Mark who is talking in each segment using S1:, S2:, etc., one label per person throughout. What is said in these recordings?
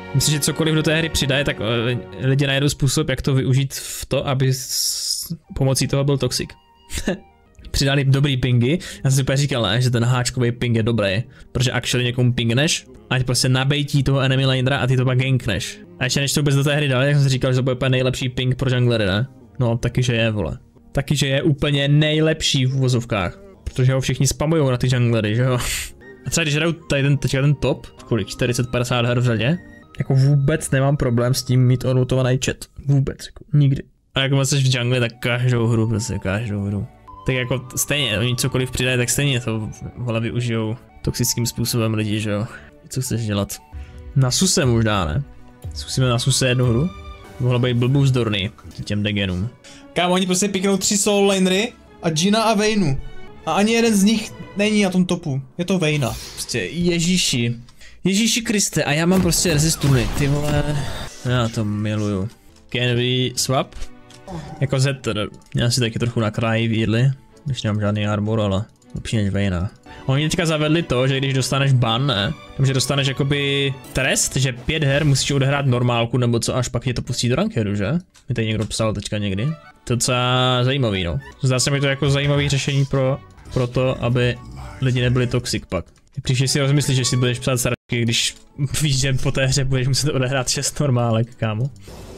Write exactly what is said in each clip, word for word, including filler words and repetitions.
S1: Myslím, že cokoliv do té hry přidaje, tak lidi najdou způsob, jak to využít v to, aby s pomocí toho byl toxic. Přidali dobrý pingy, já jsem si úplně říkal, ne, že ten háčkový ping je dobrý, protože actually někomu pingneš, ať prostě nabejtí toho enemy lanera a ty to pak gankneš. A ještě než to vůbec do té hry dali, jak jsem si říkal, že to bude úplně nejlepší ping pro junglery, ne? No, taky že je, vole. Taky že je úplně nejlepší v uvozovkách, protože ho všichni spamujou na ty junglery, že jo? A třeba když hraju tady ten, teďka ten top, kolik, čtyřicet padesát her v řadě, jako vůbec nemám problém s tím mít onmutovaný chat. Vůbec, jako nikdy. A jak jsi v jungle, tak každou hru, prostě každou hru. Tak jako stejně, oni cokoliv přidají, tak stejně to vole využijou toxickým způsobem lidi, že jo. Co chceš dělat? Na Suse možná, ne? Zkusíme na Suse jednu hru. Mohlo být blbů zdorný těm degenům.
S2: Kámo, oni prostě piknou tři solo lanery a Gina a Vaynu. A ani jeden z nich není na tom topu. Je to Vayna.
S1: Prostě Ježíši. Ježíši Kriste, a já mám prostě resistuny, ty vole. Já to miluju. Can we swap? Jako Z, já si taky trochu na kraji výdli, když nemám žádný armor, ale lepší než Vayna. Oni teďka zavedli to, že když dostaneš ban, ne, takže dostaneš jakoby trest, že pět her musíš odehrát normálku, nebo co, až pak tě to pustí do rankedu, že? Mi tady někdo psal teďka někdy. To je docela zajímavý, no. Zdá se mi to jako zajímavý řešení pro, pro to, aby lidi nebyli toxic pak. Příště si rozmyslíš, že si budeš psát sračky, když víš, že po té hře budeš muset odehrát šest normálek, kámo.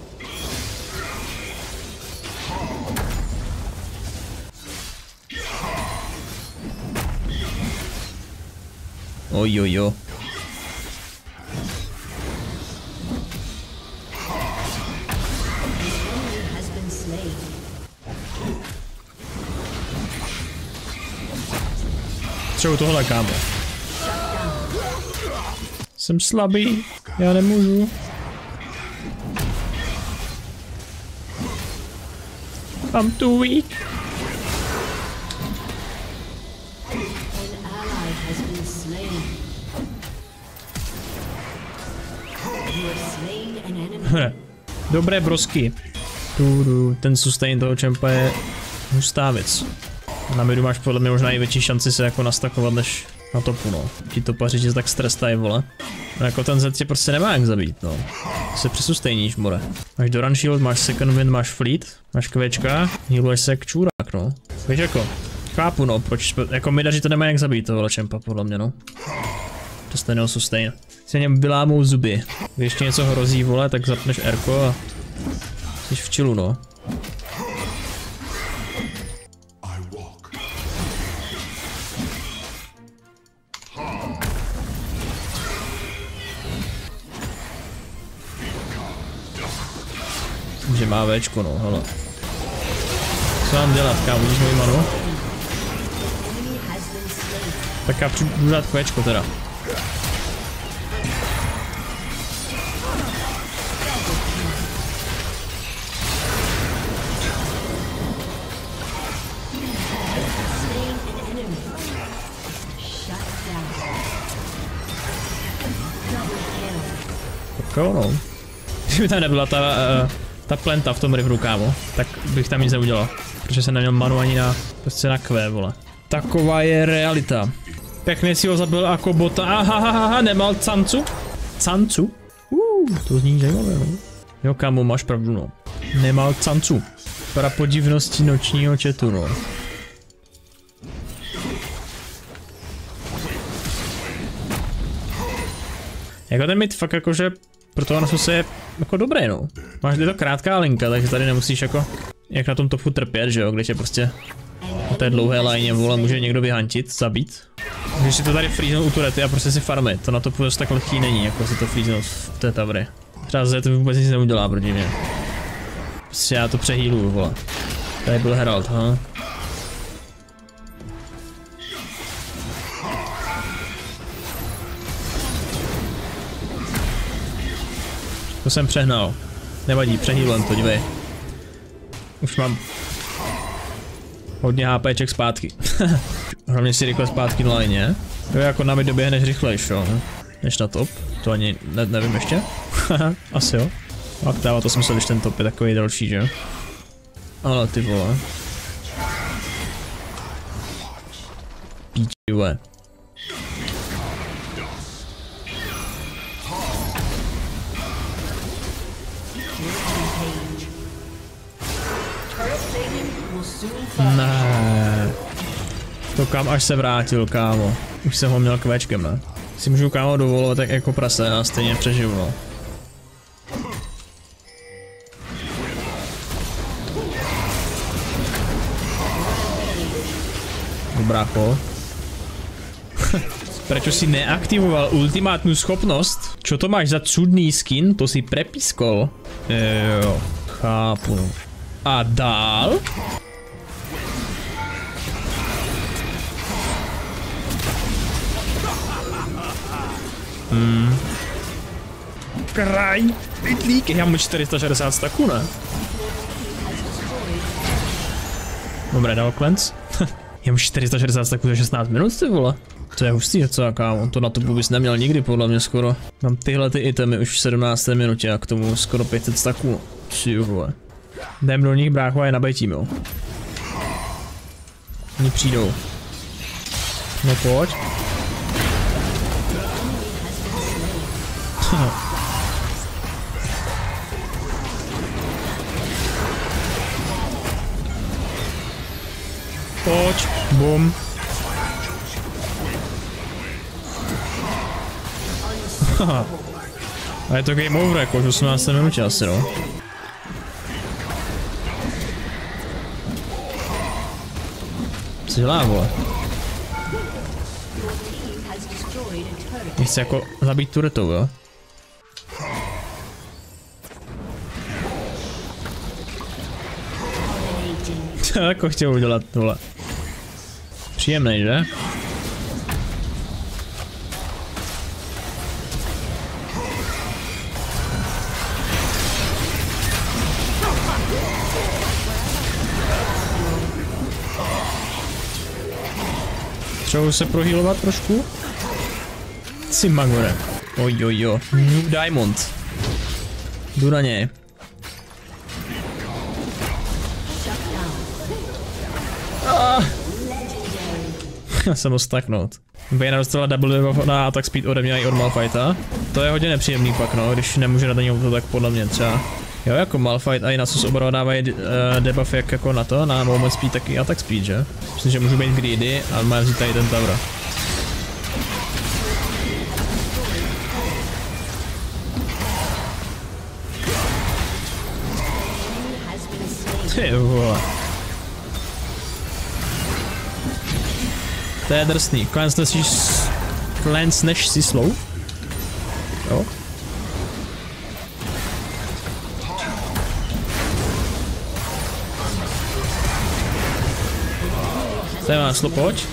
S1: Ojojo. Třeba tohle, kámo. Jsem slabý, já nemůžu. I'm too weak. Dobré brosky. Ten sustain toho čempa je hustá věc. Na midu máš podle mě možná i větší šanci se jako nastakovat než na topu, no. Ti topaři tě tak strestají, vole. No jako ten Z tě prostě nemá jak zabít, no. Se přesustejníš, more. Máš Doran Shield, máš Second Wind, máš Fleet, máš kvěčka, healuješ se jak čůrák, no. Víš jako, chápu, no, proč, jako midaři to nemá jak zabít, tohle čempa, podle mě, no. To stejného sustain. Si něm vylámou zuby. Když ještě něco hrozí, vole, tak zapneš Rko a jsi v chillu, no. Že má Včko, no, hele. Co mám dělat, kámo, vidíš moji manu? Tak já budu dát Včko teda. Tako, no. Kdyby tam nebyla ta, uh, ta plenta v tom riveru, kámo, tak bych tam nic neudělal. Protože jsem neměl manu ani na, prostě na Q, vole. Taková je realita. Pěkně si ho zabil jako bota. Ahahaha, nemal cancu? Cancu? Uh, to zní zajímavé, no. Jo, kámo, máš pravdu, no. Nemal cancu. Pra podivnosti nočního chatu, no. Jako ten mid fakt jakože pro toho na Suse je jako dobré, no. Máš to krátká linka, takže tady nemusíš jako jak na tom topu trpět, že jo, když je prostě na té dlouhé lajně, vole, může někdo vyhantit, zabít. Když si to tady freeznout u turety a prostě si farmy, to na topu dost tak lehký není, jako si to freeznout v té tavry. Třeba Z to vůbec nic neudělá proti mě. Prostě já to přehýluju, vole. Tady byl Herald, ha. To jsem přehnal. Nevadí, přehýlem to, dívej. Už mám hodně HPček zpátky. Hlavně si rychle zpátky na line. Jo, jako na mi doběhneš rychlejš, jo. Než na top. To ani ne, nevím ještě. Asi jo. Tak dává to smysl, když ten top je takový další, že jo. Ale ty vole. Ne. To kam až se vrátil, kámo. Už jsem ho měl kvéčkem, ne? Si můžu, kámo, dovolovat tak jako prase a stejně přežiju, no. Dobráko. Prečo si neaktivoval ultimátnu schopnost? Čo to máš za cudný skin? To si prepískol. Jo, chápu. A dál? Hmm. Kraj, pytlík, já mám čtyři sta šedesát staků, ne? Dobré, dal cleanse. Já mám čtyři sta šedesát staků za šestnáct minut, ty vole. To je hustý, co, kámo, to na to bys neměl nikdy, podle mě skoro. Mám tyhle ty itemy už v sedmnácté minutě a k tomu skoro pět set staků. Ty vole. Jdem do nich, brácho, a je nabejtím, jo. Oni přijdou. No pojď. Pojď, bum. A je to game over, jako v osmnácté minutě asi, no. Co dělá, vole? Chce jako zabít turetou, jo? Co jako chtěl udělat, vole? Příjemnej, že? Třeba se prohýlovat trošku? Si magore. Oj, oj, oj. New Diamond. Jdu na něj. Ah. Já jsem ho staknout. Vayna dostala double debuff na attack speed ode mě i od Malphita. To je hodně nepříjemný pak, no, když nemůže na ten to tak podle mě třeba. Jo, jako Malphite a i Nasus oba dávají uh, debuff jak jako na to, na movement speed, tak i attack speed, že? Myslím, že můžu být greedy a mám vzít tady ten tower. Ty vole. To je drsný. Cleanse si slow? Jo. Tady má slow, pojď.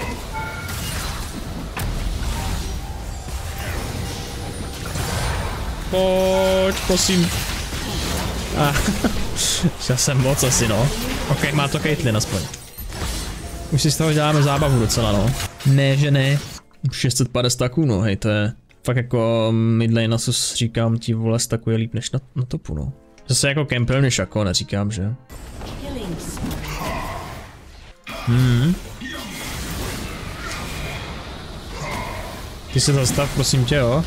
S1: Pojď, prosím. Ah. Já jsem moc asi, no. Ok, má to Caitlyn aspoň. Už si z toho děláme zábavu docela, no. Ne, že ne. šest set padesát staků, no, hej, to je fakt jako midlane Nasus, říkám ti, vole, staku je líp než na, na topu, no. Zase jako campel než jako, neříkám, že? Hmm. Ty se zastav, prosím tě, jo.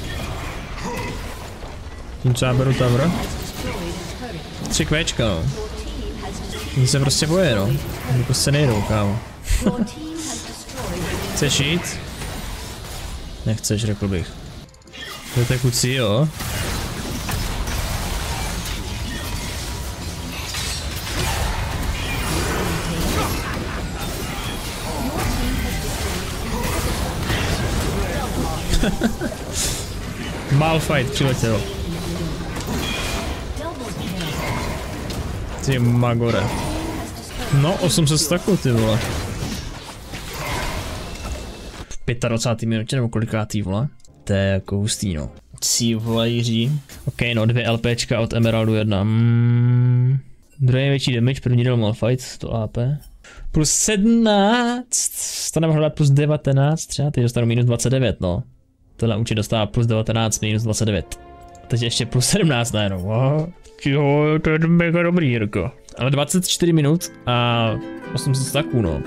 S1: Tím co já beru tower. Tři kvéčka, no. Oni se prostě boje, no. Oni prostě nejdou, kámo. Chceš jít? Nechceš, řekl bych. To je tekucí, jo. Malphite přiletěl. Ty magore. No, osm set staků, ty vole. V dvacáté páté minutě nebo kolikátý, vole? To je jako hustý, no. Cí vole, Jiří. Ok, no, dvě LPčka od Emeraldu jedna. Mm. Druhý největší damage, první dal Malphite, to A P. Plus sedmnáct. To nemohl dát plus devatenáct, třeba, teď dostanu minus dvacet devět, no. Tohle účet dostává plus devatenáct, minus dvacet devět. Teď ještě plus sedmnáct najednou, wow. Jo, to je mega dobrý, Jirko. Ale dvacet čtyři minut a osm set staků, no.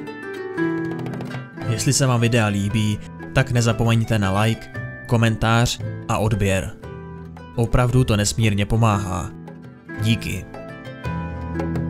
S3: Jestli se vám videa líbí, tak nezapomeňte na like, komentář a odběr. Opravdu to nesmírně pomáhá. Díky.